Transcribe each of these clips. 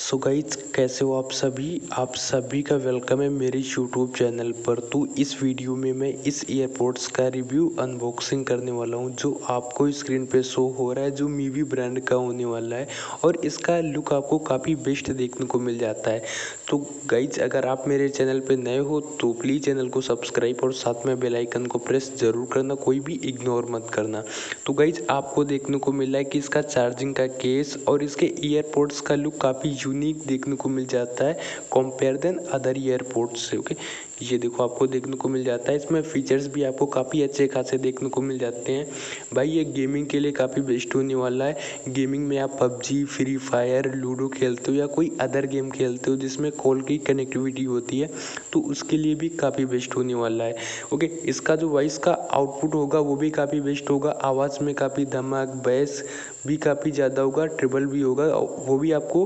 So guys कैसे हो आप सभी का वेलकम है मेरे यूट्यूब चैनल पर। तो इस वीडियो में मैं इस ईयरपोड्स का रिव्यू अनबॉक्सिंग करने वाला हूं जो आपको स्क्रीन पे शो हो रहा है, जो मीवी ब्रांड का होने वाला है और इसका लुक आपको काफ़ी बेस्ट देखने को मिल जाता है। तो गाइज अगर आप मेरे चैनल पर नए हो तो प्लीज़ चैनल को सब्सक्राइब और साथ में बेल आइकन को प्रेस जरूर करना, कोई भी इग्नोर मत करना। तो गाइज आपको देखने को मिला है कि इसका चार्जिंग का केस और इसके ईयरपोड्स का लुक काफ़ी यूनिक देखने को मिल जाता है कंपेयर देन अदर ईयरपोड्स से। ओके, ये देखो आपको देखने को मिल जाता है, इसमें फीचर्स भी आपको काफ़ी अच्छे खासे देखने को मिल जाते हैं। भाई ये गेमिंग के लिए काफ़ी बेस्ट होने वाला है। गेमिंग में आप पबजी, फ्री फायर, लूडो खेलते हो या कोई अदर गेम खेलते हो जिसमें कॉल की कनेक्टिविटी होती है तो उसके लिए भी काफ़ी बेस्ट होने वाला है। ओके, इसका जो वॉइस का आउटपुट होगा वो भी काफ़ी बेस्ट होगा, आवाज़ में काफ़ी धमाक, बेस भी काफ़ी ज़्यादा होगा, ट्रिबल भी होगा, वो भी आपको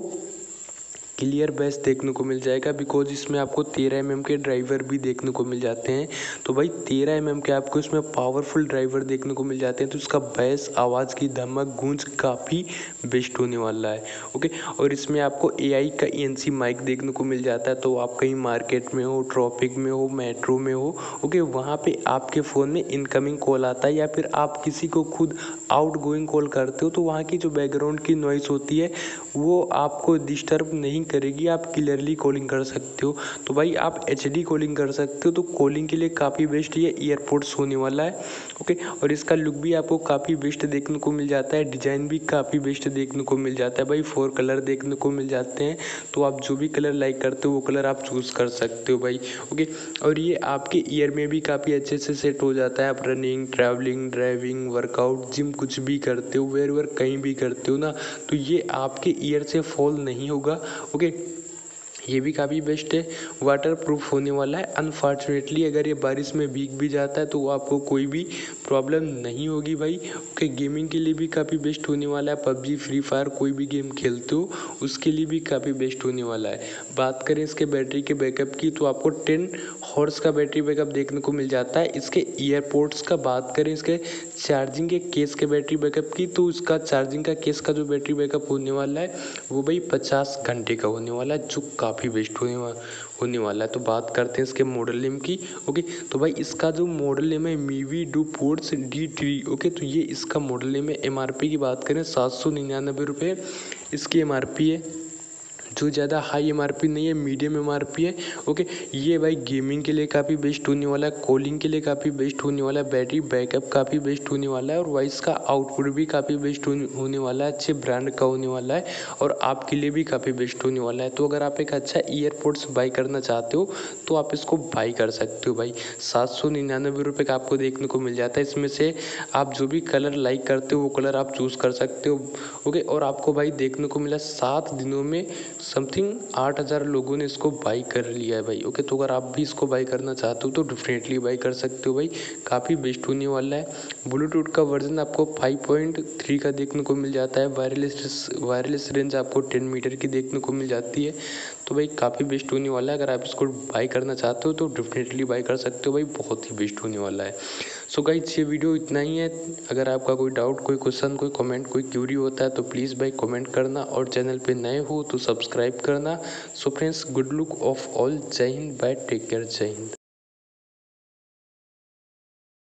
क्लियर बेस देखने को मिल जाएगा बिकॉज इसमें आपको 13 mm के ड्राइवर भी देखने को मिल जाते हैं। तो भाई 13 mm के आपको इसमें पावरफुल ड्राइवर देखने को मिल जाते हैं तो इसका बेस, आवाज़ की धमक, गूंज काफ़ी बेस्ट होने वाला है। ओके, और इसमें आपको AI का ENC माइक देखने को मिल जाता है। तो आप कहीं मार्केट में हो, ट्रैफिक में हो, मेट्रो में हो, ओके, वहाँ पे आपके फ़ोन में इनकमिंग कॉल आता है या फिर आप किसी को खुद आउटगोइंग कॉल करते हो तो वहाँ की जो बैकग्राउंड की नॉइस होती है वो आपको डिस्टर्ब नहीं करेगी, आप क्लियरली कॉलिंग कर सकते हो। तो भाई आप HD कॉलिंग कर सकते हो, तो कॉलिंग के लिए काफ़ी बेस्ट ये ईयरपोड्स होने वाला है। ओके, और इसका लुक भी आपको काफ़ी बेस्ट देखने को मिल जाता है, डिज़ाइन भी काफ़ी बेस्ट देखने को मिल जाता है। भाई 4 कलर देखने को मिल जाते हैं तो आप जो भी कलर लाइक करते हो वो कलर आप चूज़ कर सकते हो भाई। ओके, और ये आपके ईयर में भी काफ़ी अच्छे से सेट हो जाता है। आप running, travelling, driving, workout, gym कुछ भी करते हो, वेर कहीं भी करते हो ना, तो ये आपके ईयर से फॉल नहीं होगा। ओके, ये भी काफ़ी बेस्ट है, वाटर प्रूफ होने वाला है। अनफॉर्चुनेटली अगर ये बारिश में भीग भी जाता है तो आपको कोई भी प्रॉब्लम नहीं होगी भाई। ओके, गेमिंग के लिए भी काफ़ी बेस्ट होने वाला है। पबजी, फ्री फायर कोई भी गेम खेलते हो उसके लिए भी काफ़ी बेस्ट होने वाला है। बात करें इसके बैटरी के बैकअप की तो आपको 10 हॉर्स का बैटरी बैकअप देखने को मिल जाता है। इसके ईयरपोड्स का बात करें, इसके चार्जिंग के केस के बैटरी बैकअप की, तो इसका चार्जिंग का केस का जो बैटरी बैकअप होने वाला है वो भाई 50 घंटे का होने वाला है, जो काफ़ी बेस्ट होने वाला है। तो बात करते हैं इसके मॉडल नेम की। ओके, तो भाई इसका जो मॉडल नेम है मीवी डुपोर्ट्स D3। ओके, तो ये इसका मॉडल नेम है। MRP की बात करें 799 रुपये इसकी MRP है, जो ज़्यादा हाई MRP नहीं है, मीडियम MRP है। ओके, ये भाई गेमिंग के लिए काफ़ी बेस्ट होने वाला है, कॉलिंग के लिए काफ़ी बेस्ट होने वाला है, बैटरी बैकअप काफ़ी बेस्ट होने वाला है और वॉइस का आउटपुट भी काफ़ी बेस्ट होने वाला है, अच्छे ब्रांड का होने वाला है और आपके लिए भी काफ़ी बेस्ट होने वाला है। तो अगर आप एक अच्छा ईयरपोड्स बाई करना चाहते हो तो आप इसको बाई कर सकते हो भाई। 799 रुपये का आपको देखने को मिल जाता है। इसमें से आप जो भी कलर लाइक करते हो वो कलर आप चूज़ कर सकते हो। ओके, और आपको भाई देखने को मिला 7 दिनों में समथिंग 8000 लोगों ने इसको बाई कर लिया है भाई। ओके, तो अगर आप भी इसको बाई करना चाहते हो तो डेफिनेटली बाई कर सकते हो भाई, काफ़ी बेस्ट होने वाला है। ब्लूटूथ का वर्जन आपको 5.3 का देखने को मिल जाता है। वायरलेस रेंज आपको 10 मीटर की देखने को मिल जाती है। तो भाई काफ़ी बेस्ट होने वाला है, अगर आप इसको बाई करना चाहते हो तो डेफिनेटली बाई कर सकते हो भाई, बहुत ही बेस्ट होने वाला है। सो गाइस ये वीडियो इतना ही है। अगर आपका कोई डाउट, कोई क्वेश्चन, कोई कमेंट, कोई क्यूरी होता है तो प्लीज़ भाई कमेंट करना और चैनल पे नए हो तो सब्सक्राइब करना। So friends, good luck of all. जय हिंद, बाय, टेक केयर, जय हिंद।